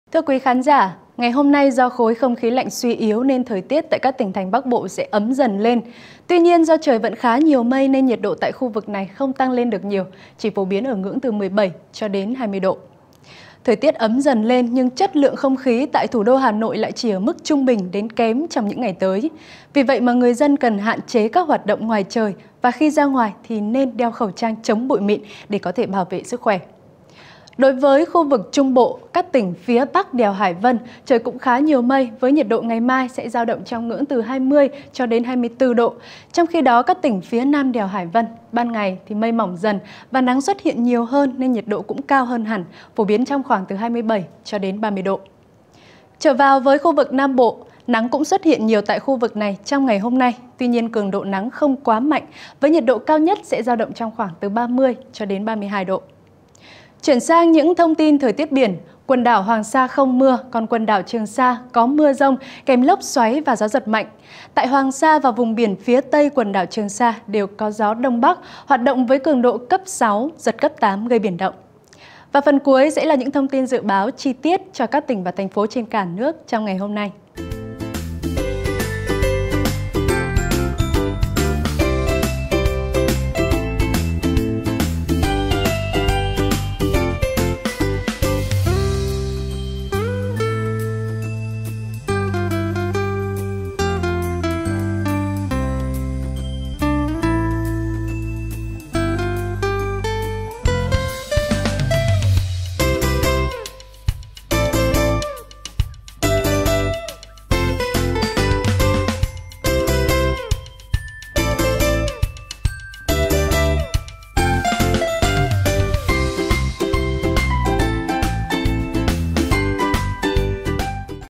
Thưa quý khán giả, ngày hôm nay do khối không khí lạnh suy yếu nên thời tiết tại các tỉnh thành Bắc Bộ sẽ ấm dần lên. Tuy nhiên do trời vẫn khá nhiều mây nên nhiệt độ tại khu vực này không tăng lên được nhiều, chỉ phổ biến ở ngưỡng từ 17 cho đến 20 độ. Thời tiết ấm dần lên nhưng chất lượng không khí tại thủ đô Hà Nội lại chỉ ở mức trung bình đến kém trong những ngày tới. Vì vậy mà người dân cần hạn chế các hoạt động ngoài trời và khi ra ngoài thì nên đeo khẩu trang chống bụi mịn để có thể bảo vệ sức khỏe. Đối với khu vực Trung Bộ, các tỉnh phía Bắc đèo Hải Vân, trời cũng khá nhiều mây với nhiệt độ ngày mai sẽ dao động trong ngưỡng từ 20 cho đến 24 độ. Trong khi đó, các tỉnh phía Nam đèo Hải Vân, ban ngày thì mây mỏng dần và nắng xuất hiện nhiều hơn nên nhiệt độ cũng cao hơn hẳn, phổ biến trong khoảng từ 27 cho đến 30 độ. Trở vào với khu vực Nam Bộ, nắng cũng xuất hiện nhiều tại khu vực này trong ngày hôm nay. Tuy nhiên, cường độ nắng không quá mạnh, với nhiệt độ cao nhất sẽ dao động trong khoảng từ 30 cho đến 32 độ. Chuyển sang những thông tin thời tiết biển, quần đảo Hoàng Sa không mưa, còn quần đảo Trường Sa có mưa rông kèm lốc xoáy và gió giật mạnh. Tại Hoàng Sa và vùng biển phía tây quần đảo Trường Sa đều có gió Đông Bắc hoạt động với cường độ cấp 6, giật cấp 8 gây biển động. Và phần cuối sẽ là những thông tin dự báo chi tiết cho các tỉnh và thành phố trên cả nước trong ngày hôm nay.